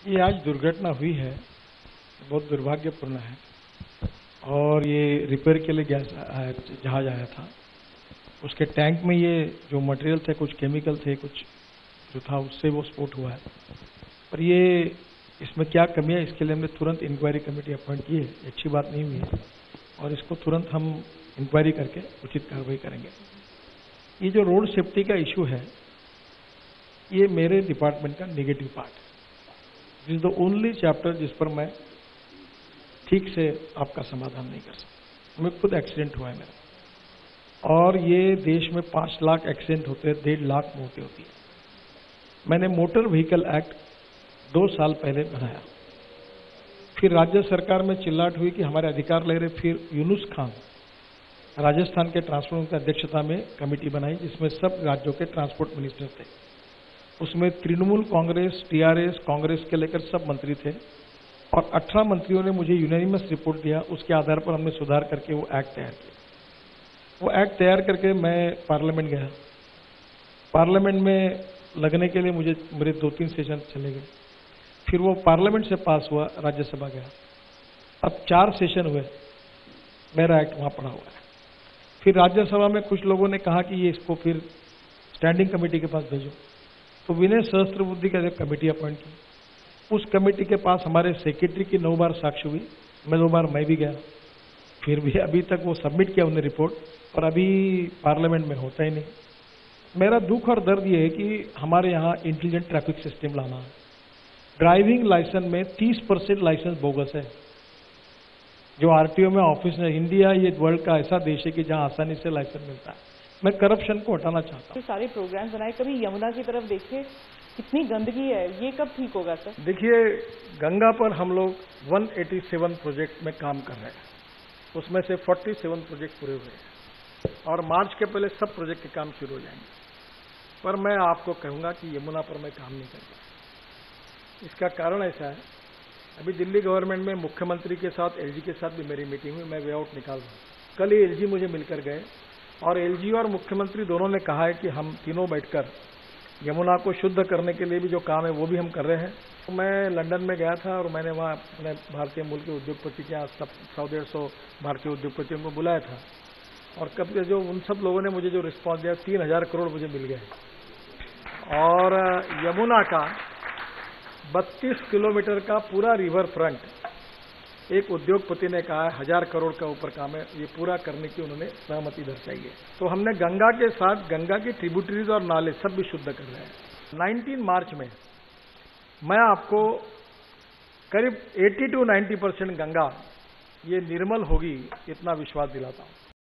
ये आज दुर्घटना हुई है, बहुत दुर्भाग्यपूर्ण है। और ये रिपेयर के लिए जहाज आया था, उसके टैंक में ये जो मटेरियल थे, कुछ केमिकल थे, कुछ जो था उससे वो स्फोट हुआ है। पर ये इसमें क्या कमी है, इसके लिए हमने तुरंत इंक्वायरी कमेटी अपॉइंट की है। अच्छी बात नहीं हुई है और इसको तुरंत हम इंक्वायरी करके उचित कार्रवाई करेंगे। ये जो रोड सेफ्टी का इशू है, ये मेरे डिपार्टमेंट का नेगेटिव पार्ट है। This is the only chapter जिस पर मैं ठीक से आपका समाधान नहीं कर सकता। मैं खुद एक्सीडेंट हुआ है मेरा, और ये देश में 5 लाख एक्सीडेंट होते हैं, 1.5 लाख मौतें होती है। मैंने मोटर व्हीकल एक्ट 2 साल पहले बनाया, फिर राज्य सरकार में चिल्लाहट हुई कि हमारे अधिकार ले रहे। फिर यूनुस खान राजस्थान के ट्रांसपोर्ट की अध्यक्षता में कमेटी बनाई, जिसमें सब राज्यों के ट्रांसपोर्ट मिनिस्टर थे। उसमें तृणमूल कांग्रेस, टीआरएस, कांग्रेस के लेकर सब मंत्री थे, और 18 मंत्रियों ने मुझे यूनानिमस रिपोर्ट दिया। उसके आधार पर हमने सुधार करके वो एक्ट तैयार किया। वो एक्ट तैयार करके मैं पार्लियामेंट गया। पार्लियामेंट में लगने के लिए मुझे मेरे 2-3 सेशन चले गए। फिर वो पार्लियामेंट से पास हुआ, राज्यसभा गया। अब 4 सेशन हुए, मेरा एक्ट वहां पड़ा हुआ है। फिर राज्यसभा में कुछ लोगों ने कहा कि ये इसको फिर स्टैंडिंग कमेटी के पास भेजो, तो विनय सहस्त्रबुद्धे का एक कमेटी अपॉइंट की। उस कमेटी के पास हमारे सेक्रेटरी की 9 बार साक्ष्य हुई, 2 बार मैं भी गया। फिर भी अभी तक वो सबमिट किया उन्हें रिपोर्ट, और अभी पार्लियामेंट में होता ही नहीं। मेरा दुख और दर्द ये है कि हमारे यहाँ इंटेलिजेंट ट्रैफिक सिस्टम लाना है। ड्राइविंग लाइसेंस में 30% लाइसेंस बोगस है, जो आरटीओ में ऑफिस में। इंडिया ये वर्ल्ड का ऐसा देश है कि जहाँ आसानी से लाइसेंस मिलता है। मैं करप्शन को हटाना चाहता हूँ। सारे प्रोग्राम बनाए, कभी यमुना की तरफ देखे, कितनी गंदगी है, ये कब ठीक होगा सर? देखिए, गंगा पर हम लोग 187 प्रोजेक्ट में काम कर रहे हैं, उसमें से 47 प्रोजेक्ट पूरे हुए हैं, और मार्च के पहले सब प्रोजेक्ट के काम शुरू हो जाएंगे। पर मैं आपको कहूंगा कि यमुना पर मैं काम नहीं कर पाया। इसका कारण ऐसा है, अभी दिल्ली गवर्नमेंट में मुख्यमंत्री के साथ, एलजी के साथ भी मेरी मीटिंग हुई। मैं वे आउट निकाल रहा हूँ। कल ही एलजी मुझे मिलकर गए, और एलजी और मुख्यमंत्री दोनों ने कहा है कि हम तीनों बैठकर यमुना को शुद्ध करने के लिए भी जो काम है वो भी हम कर रहे हैं। तो मैं लंदन में गया था, और मैंने वहाँ अपने भारतीय मूल के उद्योगपति के यहाँ 100-150 भारतीय उद्योगपतियों को बुलाया था, और कब जो उन सब लोगों ने मुझे जो रिस्पॉन्स दिया, 3000 करोड़ मुझे मिल गए। और यमुना का 32 किलोमीटर का पूरा रिवर फ्रंट, एक उद्योगपति ने कहा है 1000 करोड़ का ऊपर काम है, ये पूरा करने की उन्होंने सहमति दर्शाई है। तो हमने गंगा के साथ गंगा की ट्रिब्यूटरीज और नाले सब भी शुद्ध कर रहे हैं। 19 मार्च में मैं आपको करीब 80 to 90% गंगा ये निर्मल होगी, इतना विश्वास दिलाता हूं।